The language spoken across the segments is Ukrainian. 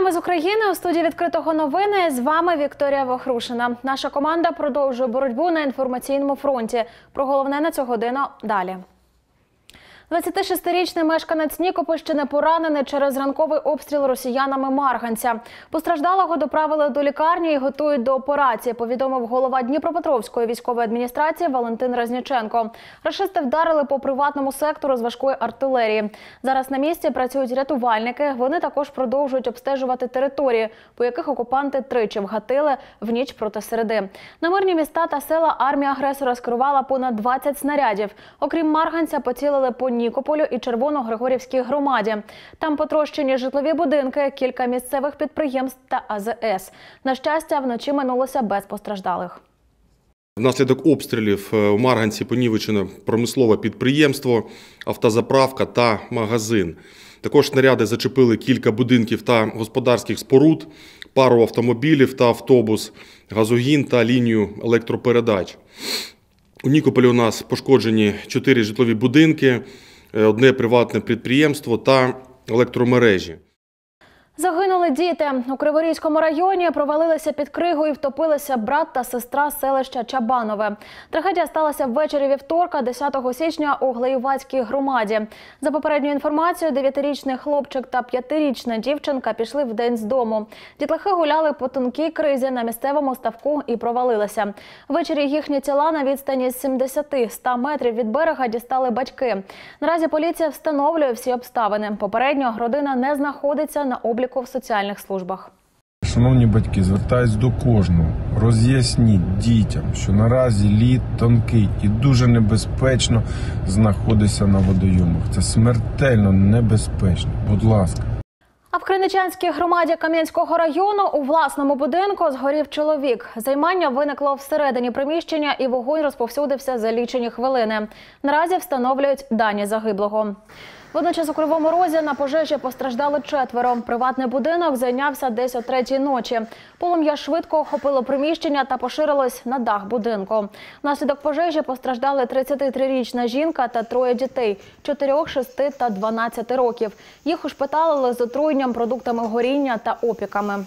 Вітаємо з України. У студії «Відкритого новини». З вами Вікторія Вахрушина. Наша команда продовжує боротьбу на інформаційному фронті. Про головне на цю годину далі. 26-річний мешканець Нікопольщини поранений через ранковий обстріл росіянами Марганця. Постраждалого доправили до лікарні і готують до операції, повідомив голова Дніпропетровської військової адміністрації Валентин Резніченко. Рашисти вдарили по приватному сектору з важкої артилерії. Зараз на місці працюють рятувальники. Вони також продовжують обстежувати території, по яких окупанти тричі вгатили в ніч проти середи. На мирні міста та села армія агресора скерувала понад 20 снарядів. Окрім Марганця, поцілили по Нікополю і Червоногригорівській громаді. Там потрощені житлові будинки, кілька місцевих підприємств та АЗС. На щастя, вночі минулося без постраждалих. Внаслідок обстрілів у Марганці понівечено промислове підприємство, автозаправка та магазин. Також снаряди зачепили кілька будинків та господарських споруд, пару автомобілів та автобус, газогін та лінію електропередач. У Нікополі у нас пошкоджені 4 житлові будинки, 1 приватне підприємство та електромережі. Загинули діти. У Криворізькому районі провалилися під кригу і втопилися брат та сестра з селища Чабанове. Трагедія сталася ввечері вівторка, 10 січня у Глеювацькій громаді. За попередньою інформацією, 9-річний хлопчик та 5-річна дівчинка пішли вдень з дому. Дітлахи гуляли по тонкій кризі на місцевому ставку і провалилися. Ввечері їхні тіла на відстані 70-100 метрів від берега дістали батьки. Наразі поліція встановлює всі обставини. Попередньо родина не знаходиться на обліку в соціальних службах. Шановні батьки, звертаюсь до кожного. Роз'ясніть дітям, що наразі лід тонкий і дуже небезпечно знаходитися на водойомах. Це смертельно небезпечно. Будь ласка. А в Криничанській громаді Кам'янського району у власному будинку згорів чоловік. Займання виникло всередині приміщення і вогонь розповсюдився за лічені хвилини. Наразі встановлюють дані загиблого. Водночас у Кривому Розі на пожежі постраждали 4. Приватний будинок зайнявся десь о 3-й ночі. Полум'я швидко охопило приміщення та поширилось на дах будинку. Внаслідок пожежі постраждали 33-річна жінка та 3 дітей – 4, 6 та 12 років. Їх ушпиталили з отруєнням, продуктами горіння та опіками.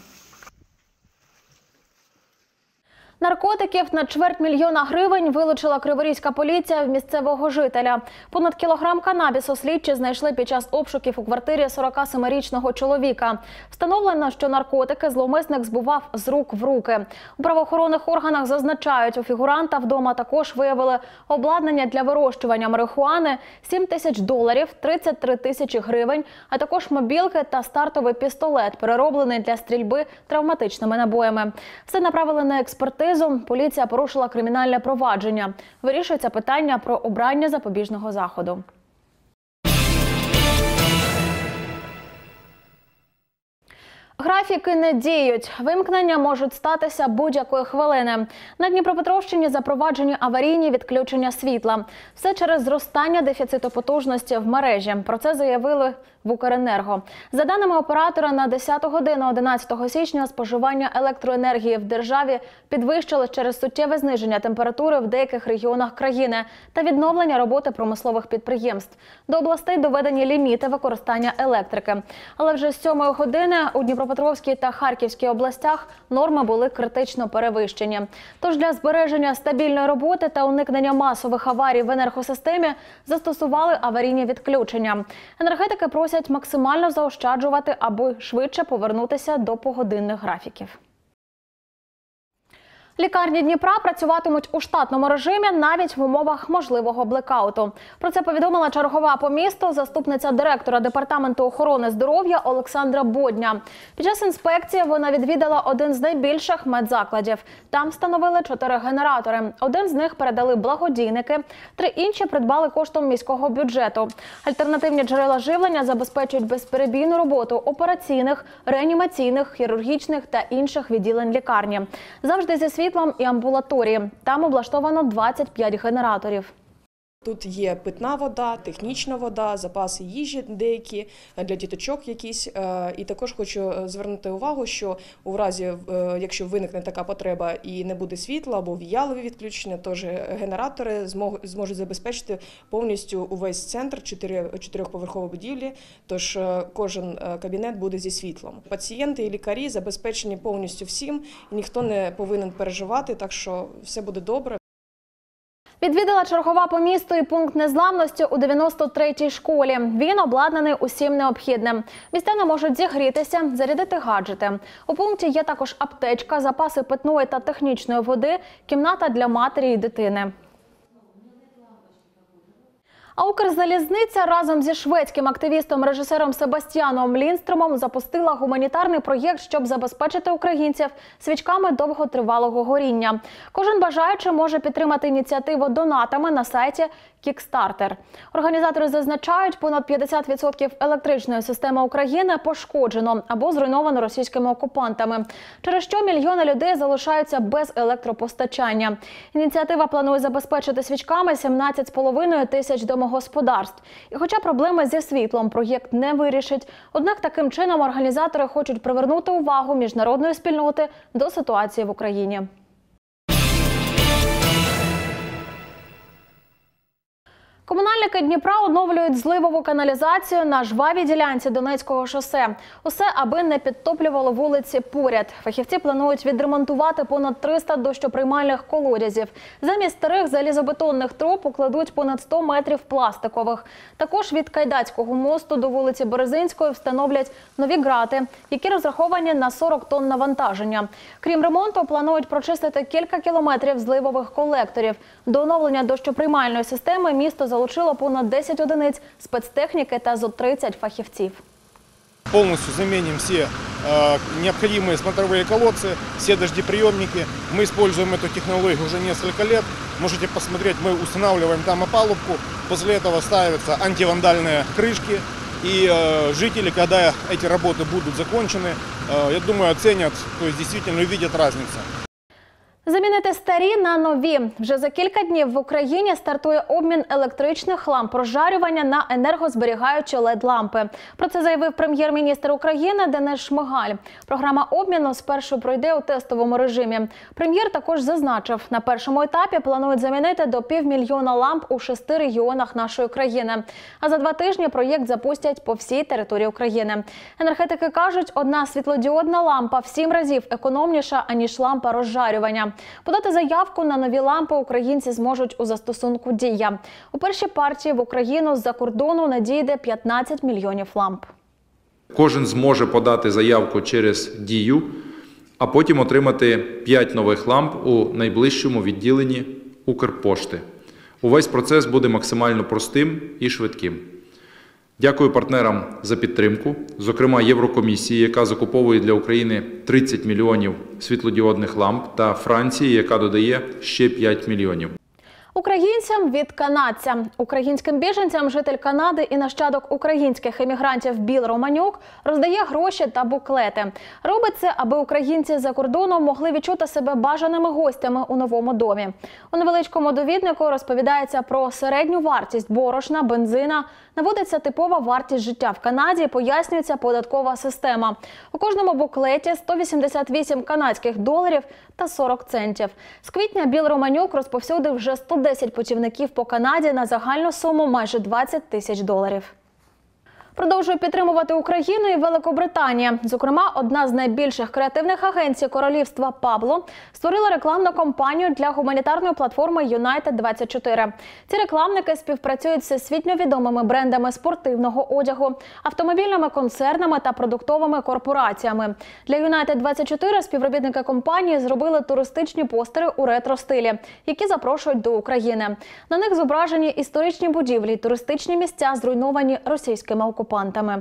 Наркотиків на $250 000 вилучила криворізька поліція в місцевого жителя. Понад кілограм канабісу слідчі знайшли під час обшуків у квартирі 47-річного чоловіка. Встановлено, що наркотики зловмисник збував з рук в руки. У правоохоронних органах зазначають, у фігуранта вдома також виявили обладнання для вирощування марихуани, $7 000, 33 тисячі гривень, а також мобілки та стартовий пістолет, перероблений для стрільби травматичними набоями. Все направили на експертизу. Поліція порушила кримінальне провадження. Вирішується питання про обрання запобіжного заходу. Графіки не діють. Вимкнення можуть статися будь-якої хвилини. На Дніпропетровщині запроваджені аварійні відключення світла. Все через зростання дефіциту потужності в мережі. Про це заявили в Укренерго. За даними оператора, на 10 годину 11 січня споживання електроенергії в державі підвищилось через суттєве зниження температури в деяких регіонах країни та відновлення роботи промислових підприємств. До областей доведені ліміти використання електрики. Але вже з 7 години у Дніпропетровській та Харківській областях норми були критично перевищені. Тож для збереження стабільної роботи та уникнення масових аварій в енергосистемі застосували аварійні відключення. Енергетики просять максимально заощаджувати, аби швидше повернутися до погодинних графіків. Лікарні Дніпра працюватимуть у штатному режимі навіть в умовах можливого блекауту. Про це повідомила чергова по місту заступниця директора Департаменту охорони здоров'я Олександра Бодня. Під час інспекції вона відвідала один з найбільших медзакладів. Там встановили 4 генератори. Один з них передали благодійники, 3 інші придбали коштом міського бюджету. Альтернативні джерела живлення забезпечують безперебійну роботу операційних, реанімаційних, хірургічних та інших відділень лікарні. Завжди зі світлом і амбулаторії. Там облаштовано 25 генераторів. Тут є питна вода, технічна вода, запаси їжі деякі, для діточок якісь. І також хочу звернути увагу, що у разі, якщо виникне така потреба і не буде світла або віялові відключення, тож генератори зможуть забезпечити повністю увесь центр 4-поверхової будівлі, тож кожен кабінет буде зі світлом. Пацієнти і лікарі забезпечені повністю всім, і ніхто не повинен переживати, так що все буде добре. Відвідала чергова по місту і пункт незламності у 93-й школі. Він обладнаний усім необхідним. Містяни можуть зігрітися, зарядити гаджети. У пункті є також аптечка, запаси питної та технічної води, кімната для матері і дитини. А Укрзалізниця разом зі шведським активістом-режисером Себастьяном Ліндстрömом запустила гуманітарний проєкт, щоб забезпечити українців свічками довготривалого горіння. Кожен бажаючий може підтримати ініціативу донатами на сайті Kickstarter. Організатори зазначають, понад 50% електричної системи України пошкоджено або зруйновано російськими окупантами, через що мільйони людей залишаються без електропостачання. Ініціатива планує забезпечити свічками 17,5 тисяч домогосподарств. І хоча проблеми зі світлом проєкт не вирішить, однак таким чином організатори хочуть привернути увагу міжнародної спільноти до ситуації в Україні. Комунальники Дніпра оновлюють зливову каналізацію на жвавій ділянці Донецького шосе. Усе, аби не підтоплювало вулиці поряд. Фахівці планують відремонтувати понад 300 дощоприймальних колодязів. Замість старих залізобетонних труб укладуть понад 100 метрів пластикових. Також від Кайдацького мосту до вулиці Березинської встановлять нові грати, які розраховані на 40 тонн навантаження. Крім ремонту, планують прочистити кілька кілометрів зливових колекторів. До оновлення дощоприймальної системи місто залучило понад 10 одиниць спецтехніки та зо 30 фахівців. Полностью заменим все необходимые смотровые колодцы, все дождеприемники. Мы используем эту технологию уже несколько лет. Можете посмотреть, мы устанавливаем там опалубку. После этого ставятся антивандальные крышки. И жители, когда эти работы будут закончены, я думаю, оценят, то есть действительно увидят разницу. Замінити старі на нові. Вже за кілька днів в Україні стартує обмін електричних ламп розжарювання на енергозберігаючі LED-лампи. Про це заявив прем'єр-міністр України Денис Шмигаль. Програма обміну спершу пройде у тестовому режимі. Прем'єр також зазначив, на першому етапі планують замінити до 500 000 ламп у 6 регіонах нашої країни. А за 2 тижні проєкт запустять по всій території України. Енергетики кажуть, одна світлодіодна лампа в 7 разів економніша, аніж лампа розжарювання. Подати заявку на нові лампи українці зможуть у застосунку «Дія». У першій партії в Україну з-за кордону надійде 15 мільйонів ламп. Кожен зможе подати заявку через «Дію», а потім отримати 5 нових ламп у найближчому відділенні Укрпошти. Увесь процес буде максимально простим і швидким. Дякую партнерам за підтримку, зокрема Єврокомісії, яка закуповує для України 30 мільйонів світлодіодних ламп, та Франції, яка додає ще 5 мільйонів. Українцям від канадця. Українським біженцям житель Канади і нащадок українських емігрантів Біл Романюк роздає гроші та буклети. Робить це, аби українці за кордоном могли відчути себе бажаними гостями у новому домі. У невеличкому довіднику розповідається про середню вартість борошна, бензина, наводиться типова вартість життя в Канаді, пояснюється податкова система. У кожному буклеті 188 канадських доларів та 40 центів. З квітня Біл Романюк розповсюдив вже 110 путівників по Канаді на загальну суму майже 20 тисяч доларів. Продовжує підтримувати Україну і Великобританія. Зокрема, одна з найбільших креативних агенцій королівства Пабло створила рекламну кампанію для гуманітарної платформи United24. Ці рекламники співпрацюють з всесвітньо відомими брендами спортивного одягу, автомобільними концернами та продуктовими корпораціями. Для United24 співробітники компанії зробили туристичні постери у ретро-стилі, які запрошують до України. На них зображені історичні будівлі, туристичні місця, зруйновані російськими окупантами.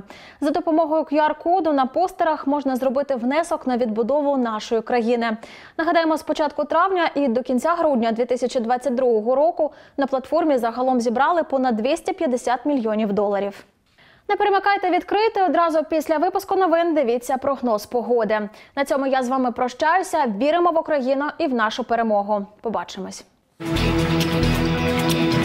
За допомогою QR-коду на постерах можна зробити внесок на відбудову нашої країни. Нагадаємо, з початку травня і до кінця грудня 2022 року на платформі загалом зібрали понад 250 мільйонів доларів. Не перемикайте відкрити, одразу після випуску новин дивіться прогноз погоди. На цьому я з вами прощаюся. Віримо в Україну і в нашу перемогу. Побачимось.